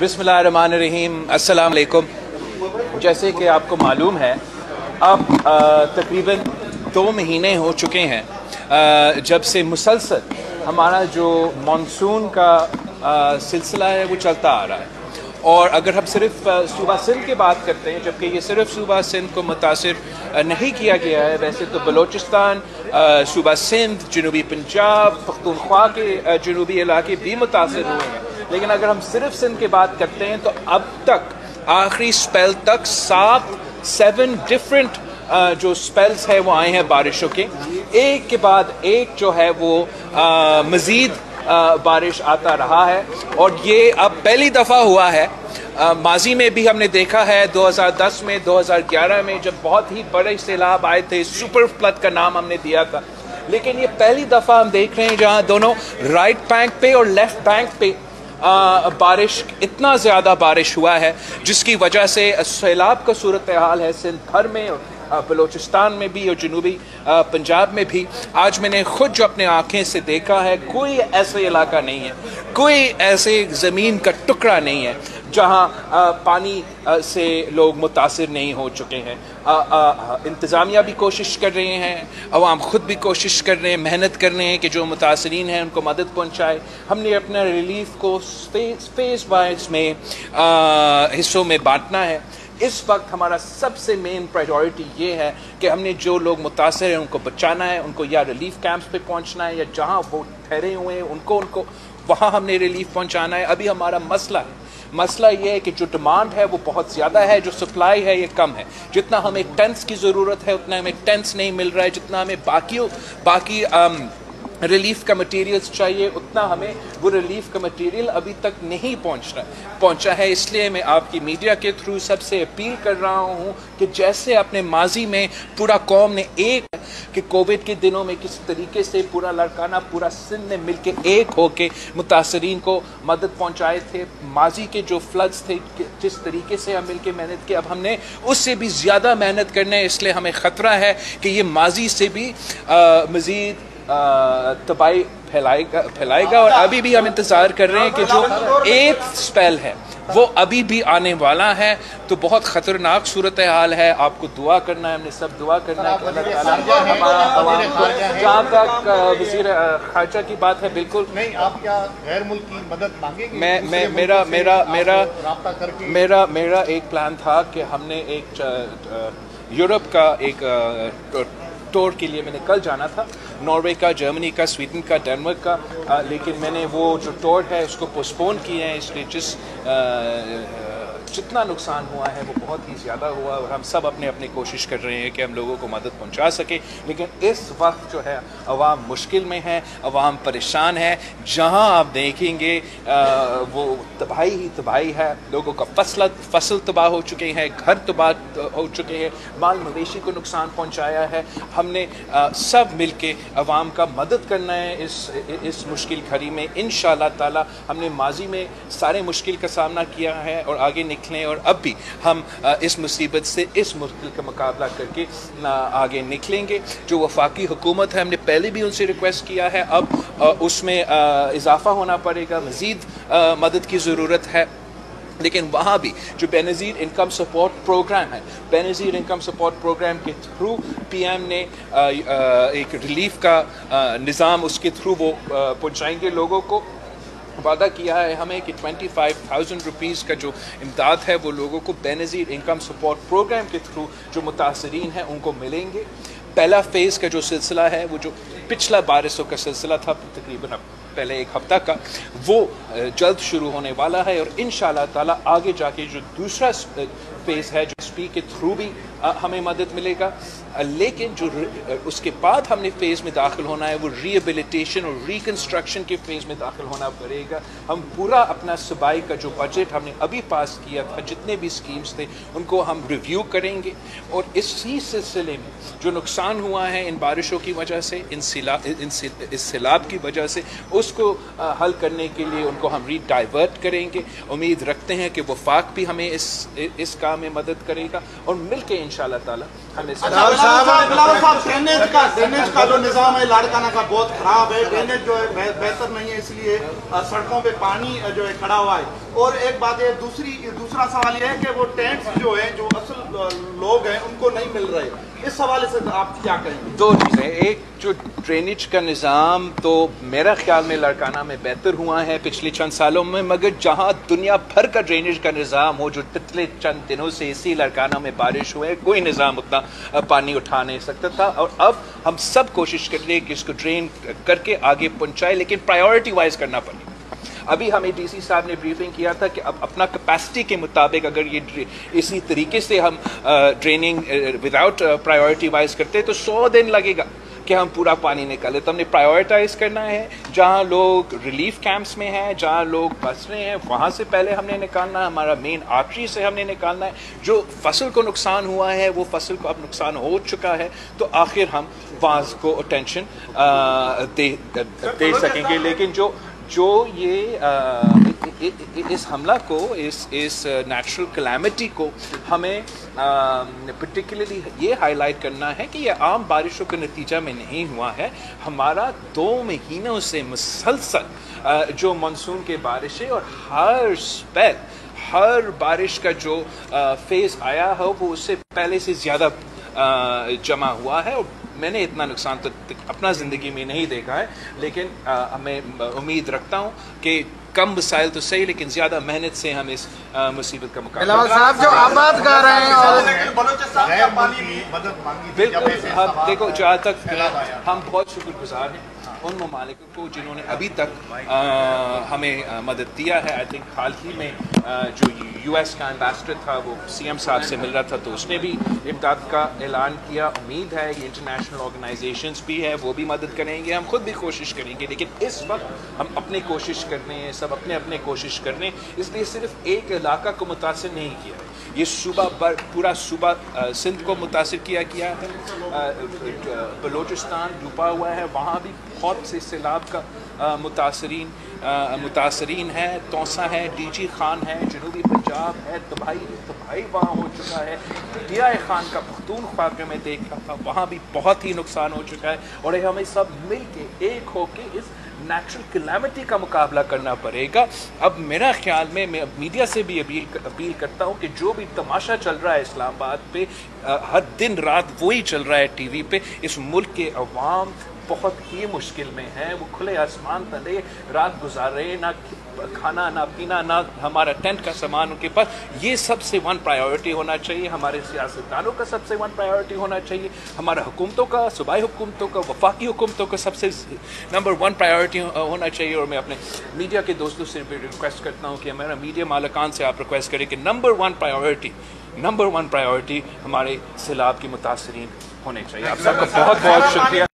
बिस्मिल्लाहिर्रहमानिर्रहीम, अस्सलाम वालेकुम। जैसे कि आपको मालूम है, अब तकरीबन 2 महीने हो चुके हैं जब से मुसलसल हमारा जो मानसून का सिलसिला है वो चलता आ रहा है। और अगर हम सिर्फ सूबा सिंध की बात करते हैं, जबकि ये सिर्फ सूबा सिंध को मुतासिर नहीं किया गया है, वैसे तो बलोचिस्तान, सूबा सिंध, जनूबी पंजाब, पख्तूनख्वा के जनूबी इलाके भी मुतासिर हुए हैं। लेकिन अगर हम सिर्फ सिंध की बात करते हैं तो अब तक आखिरी स्पेल तक 7 डिफरेंट जो स्पेल्स है वो आए हैं बारिशों के, एक के बाद एक जो है वो मज़ीद बारिश आता रहा है। और ये अब पहली दफ़ा हुआ है। माजी में भी हमने देखा है 2010 में, 2011 में जब बहुत ही बड़े सैलाब आए थे, सुपर फ्लड का नाम हमने दिया था। लेकिन ये पहली दफ़ा हम देख रहे हैं जहाँ दोनों राइट बैंक पे और लेफ्ट बैंक पे बारिश, इतना ज़्यादा बारिश हुआ है जिसकी वजह से सैलाब का सूरत हाल है सिंध भर में, बलोचिस्तान में भी और जनूबी पंजाब में भी। आज मैंने खुद जो अपने आँखें से देखा है, कोई ऐसा इलाका नहीं है, कोई ऐसे ज़मीन का टुकड़ा नहीं है जहाँ पानी से लोग मुतासिर नहीं हो चुके हैं। इंतज़ामिया भी कोशिश कर रहे हैं, अवाम ख़ुद भी कोशिश कर रहे हैं, मेहनत कर रहे हैं कि जो मुतासरीन हैं उनको मदद पहुँचाए। हमने अपना रिलीफ को फेज़ वाइज में हिस्सों में बांटना है। इस वक्त हमारा सबसे मेन प्रायोरिटी ये है कि हमने जो लोग मुतासर हैं उनको बचाना है, उनको या रिलीफ कैंप्स पे पहुंचना है या जहां वो ठहरे हुए हैं उनको वहां हमने रिलीफ पहुंचाना है। अभी हमारा मसला ये है कि जो डिमांड है वो बहुत ज़्यादा है, जो सप्लाई है ये कम है। जितना हमें टेंट्स की ज़रूरत है उतना हमें टेंट्स नहीं मिल रहा है, जितना हमें बाकी रिलीफ का मटेरियल्स चाहिए उतना हमें वो रिलीफ का मटेरियल अभी तक नहीं पहुंचा है। इसलिए मैं आपकी मीडिया के थ्रू सबसे अपील कर रहा हूं कि जैसे अपने माजी में पूरा कौम ने एक कि कोविड के दिनों में किस तरीके से पूरा लड़काना, पूरा सिंध ने मिल के एक हो के मुतासरीन को मदद पहुंचाए थे, माजी के जो फ्लड्स थे जिस तरीके से हम मिल के मेहनत की, अब हमने उससे भी ज़्यादा मेहनत करना है। इसलिए हमें ख़तरा है कि ये माजी से भी मज़ीद तबाही फैलाएगा। और अभी भी हम इंतज़ार कर रहे हैं कि जो 8th स्पेल है वो अभी भी आने वाला है। तो बहुत ख़तरनाक सूरत हाल है। आपको दुआ करना है, हमने सब दुआ करना है कि अल्लाह ताला हमारा। जहाँ तक वज़ीर ख़ारजा की बात है, बिल्कुल नहीं, आप क्या गैर मुल्क की मदद मांगेंगे? मेरा एक प्लान था कि हमने एक यूरोप का एक टूर के लिए मैंने कल जाना था, नॉर्वे का, जर्मनी का, स्वीडन का, डेनमार्क का, लेकिन मैंने वो जो टूर है उसको पोस्टपोन किए हैं। इसलिए जितना नुकसान हुआ है वो बहुत ही ज़्यादा हुआ और हम सब अपने कोशिश कर रहे हैं कि हम लोगों को मदद पहुंचा सके। लेकिन इस वक्त जो है अवाम मुश्किल में है, अवाम परेशान है। जहां आप देखेंगे वो तबाही ही तबाही है। लोगों का फसल तबाह हो चुके हैं, घर तबाह हो चुके हैं, माल मवेशी को नुकसान पहुँचाया है। हमने सब मिल के अवाम का मदद करना है इस मुश्किल घड़ी में। इंशाअल्लाह ताला हमने माजी में सारे मुश्किल का सामना किया है और आगे निकलें और अब भी हम इस मुसीबत से, इस मुश्किल का मुकाबला करके आगे निकलेंगे। जो वफाकी हुकूमत है, हमने पहले भी उनसे रिक्वेस्ट किया है, अब उसमें इजाफा होना पड़ेगा, मज़ीद मदद की ज़रूरत है। लेकिन वहाँ भी जो बेनज़ीर इनकम सपोर्ट प्रोग्राम है, बेनज़ीर इनकम सपोर्ट प्रोग्राम के थ्रू PM ने एक रिलीफ का निज़ाम, उसके थ्रू वो पहुँचाएंगे लोगों को। वादा किया है हमें कि 25,000 रुपीज़ का जो इमदाद है वो लोगों को बेनज़ीर इनकम सपोर्ट प्रोग्राम के थ्रू जो मुतासरीन हैं उनको मिलेंगे। पहला फ़ेज़ का जो सिलसिला है, वो जो पिछला बारिशों का सिलसिला था तकरीबन पहले 1 हफ़्ता का, वो जल्द शुरू होने वाला है। और इंशाअल्लाह ताला आगे जाके जो दूसरा फ़ेज़ है, जो SP के थ्रू भी हमें मदद मिलेगा। लेकिन जो उसके बाद हमने फ़ेज़ में दाखिल होना है वो रिहेबिलिटेशन और रिकन्स्ट्रक्शन के फ़ेज़ में दाखिल होना पड़ेगा। हम पूरा अपना सूबाई का जो बजट हमने अभी पास किया था, जितने भी स्कीम्स थे उनको हम रिव्यू करेंगे और इसी सिलसिले में जो नुकसान हुआ है इन बारिशों की वजह से, इस सैलाब की वजह से, उसको हल करने के लिए उनको हम रीडाइवर्ट करेंगे। उम्मीद रखते हैं कि वफाक भी हमें इस काम में मदद करेगा और मिल के इंशाअल्लाह ताला हमें ड्रेनेज का जो निज़ाम है लाड़काना का बहुत ख़राब है। ड्रेनेज जो है बेहतर नहीं है, इसलिए सड़कों पे पानी जो है खड़ा हुआ है। اور ایک بات ہے دوسرا سوال یہ ہے کہ وہ ٹینٹس جو ہیں جو اصل لوگ ہیں ان کو نہیں مل رہے، اس حوالے سے آپ کیا کہیں گے؟ دو چیزیں، ایک جو ڈرینیج کا نظام تو میرا خیال میں لاڑکانہ میں بہتر ہوا ہے پچھلے چند سالوں میں، مگر جہاں دنیا بھر کا ڈرینیج کا نظام ہو، جو پچھلے چند دنوں سے اسی لاڑکانہ میں بارش ہوئے، کوئی نظام اتنا پانی اٹھا نہیں سکتا تھا، اور اب ہم سب کوشش کر رہے ہیں کہ اس کو ڈرین کر کے آگے پہنچائے، لیکن پرائیورٹی وائز کرنا پڑے گا۔ ابھی ہمیں ڈی سی صاحب نے بریفنگ کیا تھا کہ اب اپنا کیپیسٹی کے مطابق اگر یہ اسی طریقے سے ہم ڈریننگ وداؤٹ پرائیورٹی وائز کرتے تو 100 دن لگے گا کہ ہم پورا پانی نکالے۔ تو ہم نے پرائیورٹائز کرنا ہے، جہاں لوگ ریلیف کیمپس میں ہیں، جہاں لوگ بس رہے ہیں، وہاں سے پہلے ہم نے نکالنا ہے، ہمارا مین آرٹری سے ہم نے نکالنا ہے۔ جو فصل کو نقصان ہوا ہے وہ فصل کو اب نقصان ہو چکا ہے، تو آخر ہم وہاں کو اٹینشن دے سکیں گے، لیکن جو یہ اس حملہ کو، اس نیچرل کلیمٹی کو ہمیں پرٹیکولرلی یہ ہائی لائٹ کرنا ہے کہ یہ عام بارشوں کے نتیجہ میں نہیں ہوا ہے، ہمارا 2 مہینوں سے مسلسل جو مانسون کے بارشیں اور ہر بارش کا جو فیز آیا ہے وہ اس سے پہلے سے زیادہ جمع ہوا ہے، اور میں نے اتنا نقصان تو اپنا زندگی میں نہیں دیکھا ہے، لیکن میں امید رکھتا ہوں کہ کم وسائل تو صحیح لیکن زیادہ محنت سے ہم اس مصیبت کا مقابلہ بلاول صاحب جو آباد کر رہے ہیں اور غیر ملکی مدد مانگی تھی، جب بالکل، ایسے ہم سوال دیکھو جہاں تک سیلاب آیا۔ ہم بہت شکر گزار ہیں ان ممالک کو جنہوں نے ابھی تک ہمیں مدد دیا ہے۔ آئی تھنک حال ہی میں جو یو ایس کا ایمبیسڈر تھا وہ سی ایم صاحب سے مل رہا تھا تو اس نے بھی امداد کا اعلان کیا۔ امید ہے کہ انٹرنیشنل آرگنائزیشنز بھی ہے وہ بھی مدد کریں گے، ہم خود بھی کوشش کریں گے، لیکن اس وقت ہم اپنے کوشش کر رہے ہیں، سب اپنے کوشش کر رہے ہیں، اس لیے صرف ایک علاقہ کو متاثر نہیں کیا، یہ صوبہ پورا صوبہ سندھ کو متاثر کیا ہے، بلوچستان ڈوبا ہوا ہے، وہاں بھی بہت سے سیلاب کا متاثرین ہے، توسا ہے، ڈی جی خان ہے، جنوبی پنجاب ہے، تباہی وہاں ہو چکا ہے، ضیاء خان کا پختونخوا میں میں دیکھ رہا تھا وہاں بھی بہت ہی نقصان ہو چکا ہے، اور ہمیں سب مل کے ایک ہو کے اس نیچرل کلیمٹی کا مقابلہ کرنا پڑے گا۔ اب میرا خیال میں میڈیا سے بھی اپیل کرتا ہوں کہ جو بھی تماشا چل رہا ہے اسلام آباد پہ، ہر دن رات وہی چل رہا ہے ٹی وی پہ، اس ملک کے عوام بہت ہی مشکل میں ہیں، وہ کھلے آسمان تلے رات گزار رہے ہیں، نہ کھانا نہ پینا نہ ہمارا ٹینٹ کا سامان ان کے پاس۔ یہ سب سے 1 پرائیورٹی ہونا چاہیے، ہمارے سیاستدانوں کا سب سے 1 پرائیورٹی ہونا چاہیے، ہمارا حکومتوں کا، صوبائی حکومتوں کا، وفاقی حکومتوں کا سب سے نمبر 1 پرائیورٹی ہونا چاہیے۔ اور میں اپنے میڈیا کے دوستوں سے بھی ریکویسٹ کرتا ہوں کہ میرا میڈیا مالکان سے آپ ریکویسٹ کریں کہ نمبر 1 پرائیورٹی ہمارے سیلاب کے متاثرین ہونے چاہیے۔ آپ سب کا بہت بہت شکریہ۔